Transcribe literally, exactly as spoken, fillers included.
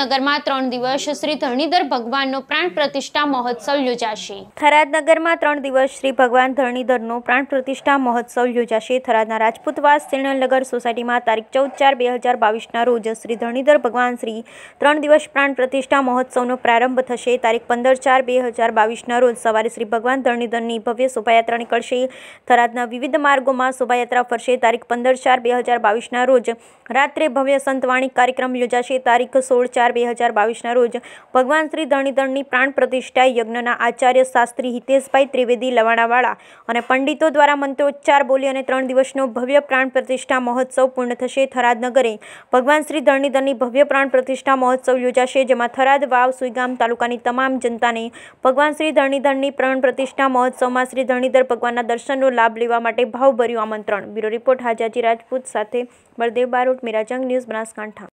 નગરમાં ત્રણ દિવસ શ્રી ધરણીધર ભગવાનનો પ્રાણ પ્રતિષ્ઠા મહોત્સવ યોજાશે। થરાદ નગરમાં ત્રણ દિવસ શ્રી ભગવાન ધરણીધરનો પ્રાણ પ્રતિષ્ઠા મહોત્સવ યોજાશે। થરાદના રાજપૂતવાસ શિરણનગર સોસાયટીમાં તારીખ ચૌદ ચાર બે હજાર બાવીસના રોજ શ્રી ધરણીધર ભગવાન શ્રી ત્રણ દિવસ પ્રાણ પ્રતિષ્ઠા મહોત્સવનો પ્રારંભ થશે। તારીખ પંદર ચાર બે હજાર બાવીસના રોજ સવારે શ્રી ભગવાન ધરણીધરની ભવ્ય શોભાયાત્રા નીકળશે। થરાદના વિવિધ માર્ગોમાં શોભાયાત્રા ફરશે। તારીખ પંદર ચાર બે હજાર બાવીસના રોજ રાત્રે ભવ્ય સંતવાણી કાર્યક્રમ યોજાશે। તારીખ સોળ ચાર બે હજાર બાવીસના રોજ ભગવાન શ્રી ધરણીધરની પ્રાણ પ્રતિષ્ઠા યજ્ઞના આચાર્ય શાસ્ત્રી હિતેશભાઈ ત્રિવેદી લવાણાવાળા અને પંડિતો દ્વારા મંત્રોચ્ચાર બોલી અને ત્રણ દિવસનો ભવ્ય પ્રાણ પ્રતિષ્ઠા મહોત્સવ પૂર્ણ થશે। થરાદ નગરે ભગવાન શ્રી ધરણીધરની ભવ્ય પ્રાણ પ્રતિષ્ઠા મહોત્સવ યોજાશે, જેમાં થરાદ, વાવ, સુઈગામ તાલુકાની તમામ જનતાને ભગવાન શ્રી ધરણીધરની પ્રાણ પ્રતિષ્ઠા મહોત્સવમાં શ્રી ધરણીધર ભગવાનના દર્શનનો લાભ લેવા માટે ભાવભર્યું આમંત્રણ। બ્યુરો રિપોર્ટ હાજાજી રાજપૂત સાથે બળદેવ બારોટ, મીરાજંગ ન્યૂઝ, બનાસકાંઠા।